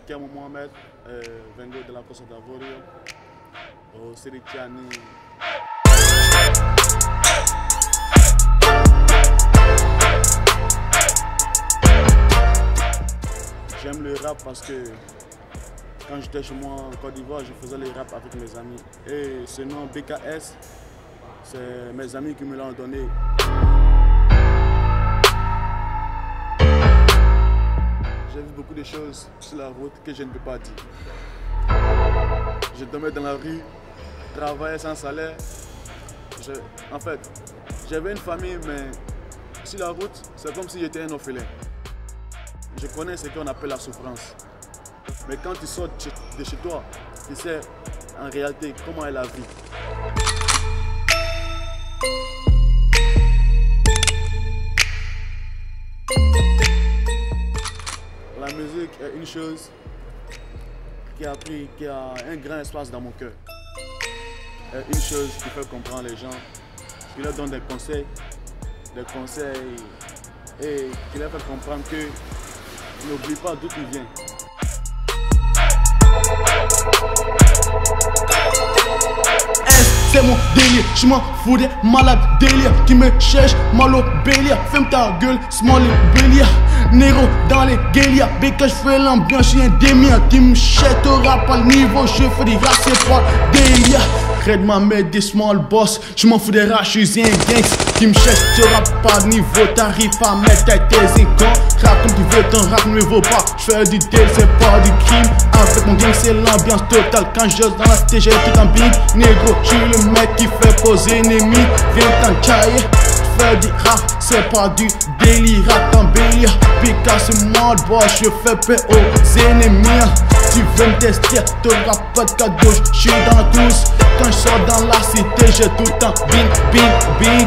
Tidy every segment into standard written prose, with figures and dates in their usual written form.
chiamo Mohamed, vengo dalla Costa d'Avorio, ho 16 anni. J'aime le rap parce que quand j'étais chez moi en Côte d'Ivoire, je faisais le rap avec mes amis. Et ce nom BKS, c'est mes amis qui me l'ont donné. J'ai vu beaucoup de choses sur la route que je ne peux pas dire. Je dormais dans la rue, travaillais sans salaire. En fait, j'avais une famille, mais sur la route, c'est comme si j'étais un orphelin. Je connais ce qu'on appelle la souffrance. Mais quand tu sors de chez toi, tu sais en réalité comment est la vie. La musique est une chose qui a un grand espace dans mon cœur. Une chose qui fait comprendre les gens, qui leur donne des conseils et qui leur fait comprendre que n'oublie pas d'où tu viens. C'est mon délire, je m'en fous des malades délire qui me cherchent, malo bélia, ferme ta gueule, small bélia, Nero dans les guélias, béca je fais l'ambiance, j'suis un démien qui me cherche, t'auras pas le niveau, je fais des races et pas délire. Red ma mère des small boss, je m'en fous des rats, je suis un gangst qui me cherche, t'auras pas de niveau, t'arrives à mettre tes incons, rap comme tu veux, ton rap ne me vaut pas, je fais du deal, c'est pas du crime, avec mon gang c'est l'ambiance totale, quand je dans la stage j'ai tout en big, négro, je suis le mec qui fait poser ennemi, viens t'encailler, fais du rap, c'est pas du délire, rap en bélia, Pika c'est moi le boss, je fais paix aux ennemis, tu veux me tester, t'auras pas de cadeau, je suis dans la course, quand je sors dans la cité, j'ai tout le temps bing, bing, bing.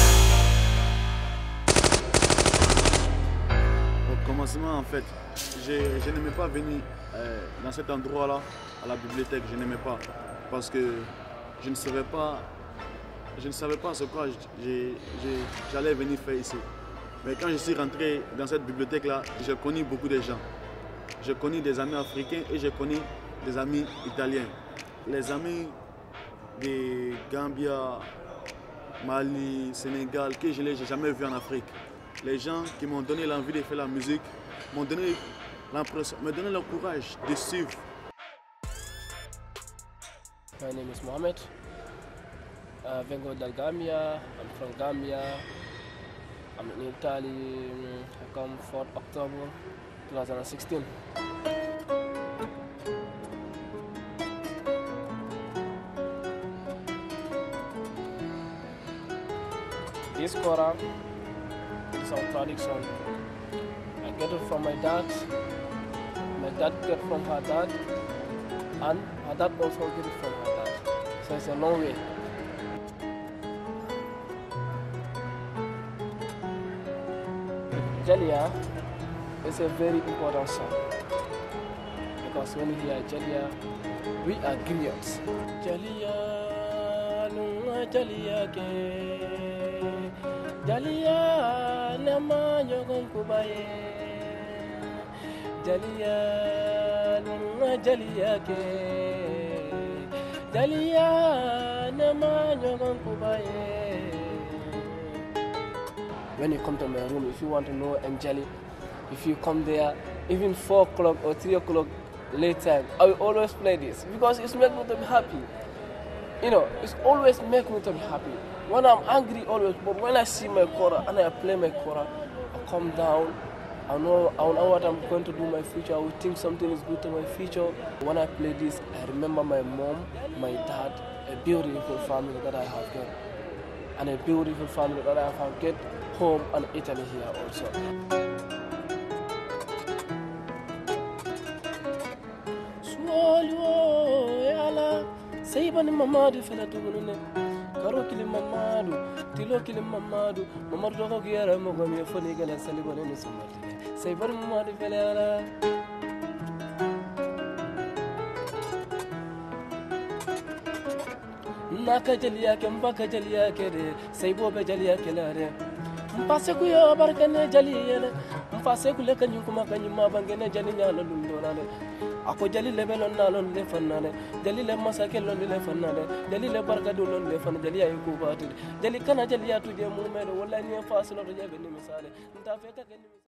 Au commencement en fait, je n'aimais pas venir dans cet endroit là, à la bibliothèque, je n'aimais pas, parce que je ne savais pas ce quoi j'allais venir faire ici. Mais quand je suis rentré dans cette bibliothèque-là, j'ai connu beaucoup de gens. J'ai connu des amis africains et j'ai connu des amis italiens. Les amis de Gambia, Mali, Sénégal, que je n'ai jamais vu en Afrique. Les gens qui m'ont donné l'envie de faire la musique, m'ont donné l'impression, me donné le courage de suivre. My name is Mohamed. Vengo dal Gambia. I'm from Gambia. I'm in Italy. I come 4th October 2016. This Quran is our tradition. I get it from my dad. My dad get it from her dad. And her dad also get it from her dad. So it's a long way. Jalia is a very important song because when you hear Jalia, we are griots. Jalia, nunga Jalia ke, Jalia nama yogon kubaye, Jalia, nunga Jalia ke, Jalia nama yogon kubaye. When you come to my room, if you want to know Angeli, if you come there, even 4 o'clock or 3 o'clock late time, I will always play this because it's make me to be happy. You know, it's always make me to be happy. When I'm angry, always, but when I see my kora and I play my kora, I calm down. I know what I'm going to do in my future. I will think something is good to my future. When I play this, I remember my mom, my dad, a beautiful family that I have got, and a beautiful family that I have got home and Italy here also. Swallow, yala, Saibani Mamadu fela tugune, Karo kili Mamadu, Tilo kili Mamadu, Mamadu doko kiara mogami foni gala salibane ni sumati. Saibani Mamadu fela yala. Naka jalia ke mbaka jalia ke de, Saibo be jalia ke la de. Mpase ku yo barkane jali yele mpase ku le kanyu kuma kanyu ma bangene jani nyala lundo nale ako jali le belon na lon le fanane jali le masake lon le fanane jali le barka do lon le fanane jali ay ko baati jali kana jali ya tuje mu mede wala ni faslo do jebe ni misale nta fe ka